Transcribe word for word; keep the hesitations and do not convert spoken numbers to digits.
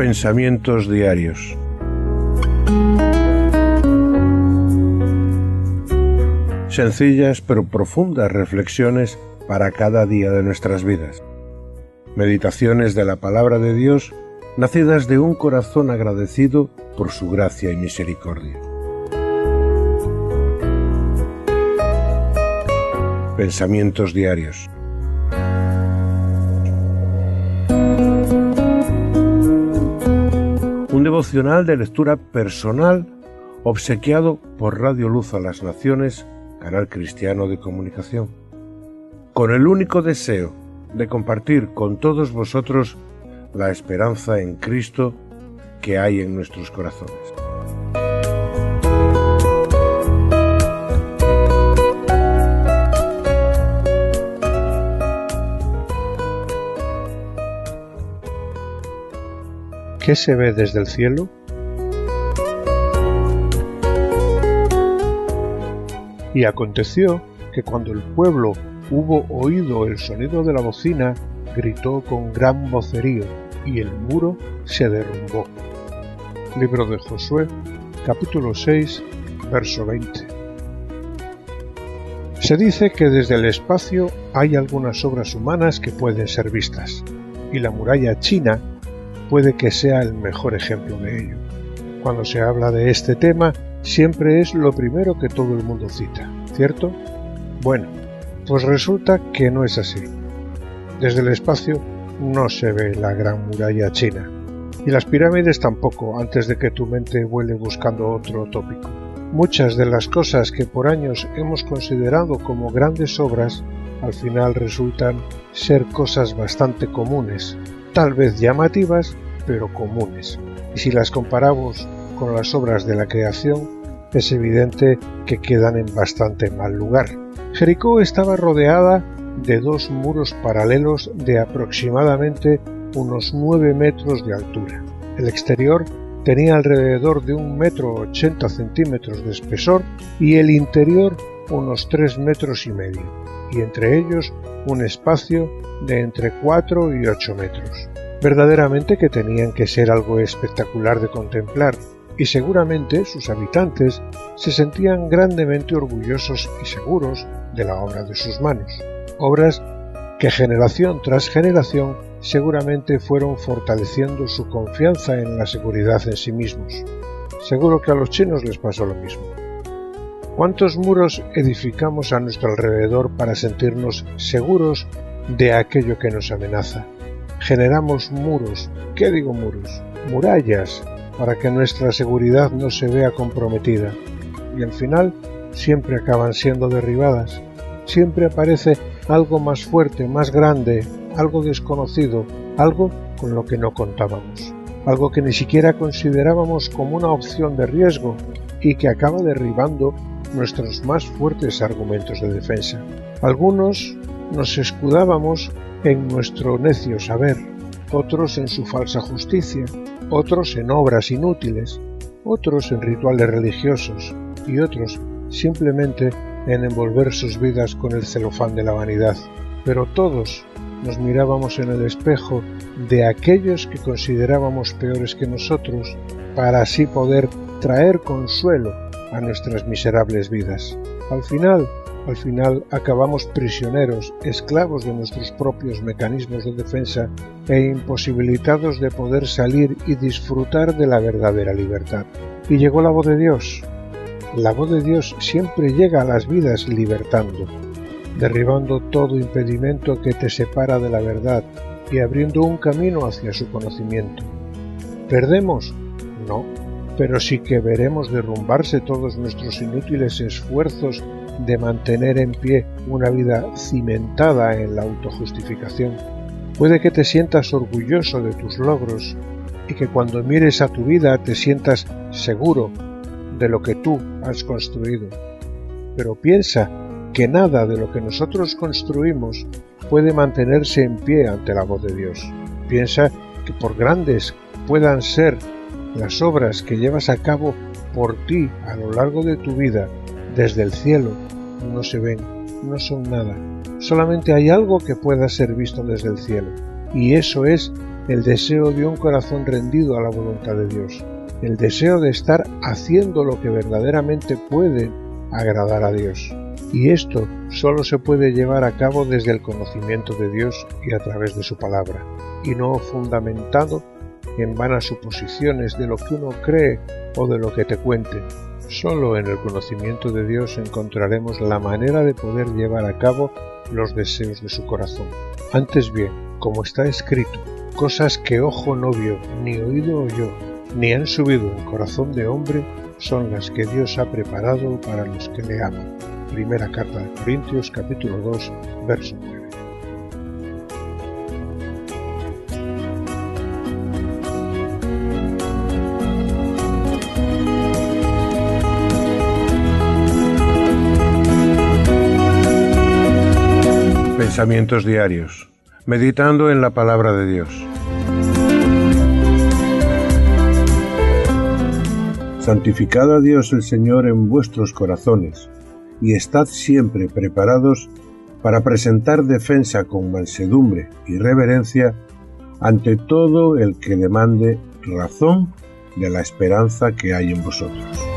Pensamientos diarios. Sencillas pero profundas reflexiones para cada día de nuestras vidas. Meditaciones de la palabra de Dios, nacidas de un corazón agradecido por su gracia y misericordia. Pensamientos diarios. Un devocional de lectura personal obsequiado por Radio Luz a las Naciones, canal cristiano de comunicación, con el único deseo de compartir con todos vosotros la esperanza en Cristo que hay en nuestros corazones. ¿Qué se ve desde el cielo? Y aconteció que cuando el pueblo hubo oído el sonido de la bocina, gritó con gran vocerío, y el muro se derrumbó. Libro de Josué, capítulo seis, verso veinte. Se dice que desde el espacio hay algunas obras humanas que pueden ser vistas, y la muralla china puede que sea el mejor ejemplo de ello. Cuando se habla de este tema, siempre es lo primero que todo el mundo cita, ¿cierto? Bueno, pues resulta que no es así. Desde el espacio no se ve la gran muralla china, y las pirámides tampoco, antes de que tu mente vuele buscando otro tópico. Muchas de las cosas que por años hemos considerado como grandes obras, al final resultan ser cosas bastante comunes, tal vez llamativas, pero comunes. Y si las comparamos con las obras de la creación, es evidente que quedan en bastante mal lugar. Jericó estaba rodeada de dos muros paralelos de aproximadamente unos nueve metros de altura. El exterior tenía alrededor de un metro ochenta centímetros de espesor y el interior unos tres metros y medio, y entre ellos un espacio de entre cuatro y ocho metros. Verdaderamente que tenían que ser algo espectacular de contemplar, y seguramente sus habitantes se sentían grandemente orgullosos y seguros de la obra de sus manos, obras que generación tras generación seguramente fueron fortaleciendo su confianza en la seguridad en sí mismos. Seguro que a los chinos les pasó lo mismo. ¿Cuántos muros edificamos a nuestro alrededor para sentirnos seguros de aquello que nos amenaza? Generamos muros, ¿qué digo muros? Murallas, para que nuestra seguridad no se vea comprometida, y al final siempre acaban siendo derribadas. Siempre aparece algo más fuerte, más grande, algo desconocido, algo con lo que no contábamos, algo que ni siquiera considerábamos como una opción de riesgo y que acaba derribando nuestros más fuertes argumentos de defensa. Algunos nos escudábamos en nuestro necio saber, otros en su falsa justicia, otros en obras inútiles, otros en rituales religiosos y otros simplemente en envolver sus vidas con el celofán de la vanidad. Pero todos nos mirábamos en el espejo de aquellos que considerábamos peores que nosotros para así poder traer consuelo a nuestras miserables vidas. Al final, al final acabamos prisioneros, esclavos de nuestros propios mecanismos de defensa e imposibilitados de poder salir y disfrutar de la verdadera libertad. Y llegó la voz de Dios. La voz de Dios siempre llega a las vidas libertando, derribando todo impedimento que te separa de la verdad y abriendo un camino hacia su conocimiento. ¿Perdemos? No, pero sí que veremos derrumbarse todos nuestros inútiles esfuerzos de mantener en pie una vida cimentada en la autojustificación. Puede que te sientas orgulloso de tus logros y que cuando mires a tu vida te sientas seguro de lo que tú has construido. Pero piensa que nada de lo que nosotros construimos puede mantenerse en pie ante la voz de Dios. Piensa que por grandes puedan ser las obras que llevas a cabo por ti a lo largo de tu vida, desde el cielo, no se ven, no son nada. Solamente hay algo que pueda ser visto desde el cielo, y eso es el deseo de un corazón rendido a la voluntad de Dios, el deseo de estar haciendo lo que verdaderamente puede agradar a Dios. Y esto solo se puede llevar a cabo desde el conocimiento de Dios y a través de su palabra, y no fundamentado en vanas suposiciones de lo que uno cree o de lo que te cuenten. Solo en el conocimiento de Dios encontraremos la manera de poder llevar a cabo los deseos de su corazón. Antes bien, como está escrito, cosas que ojo no vio, ni oído oyó, ni han subido al corazón de hombre, son las que Dios ha preparado para los que le aman. Primera carta de Corintios, capítulo dos, verso nueve. Pensamientos diarios, meditando en la palabra de Dios. Santificad a Dios el Señor en vuestros corazones, y estad siempre preparados para presentar defensa con mansedumbre y reverencia ante todo el que demande razón de la esperanza que hay en vosotros.